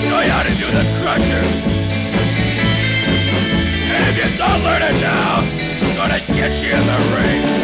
show you how to do the crusher. And if you don't learn it now, I'm gonna get you in the ring.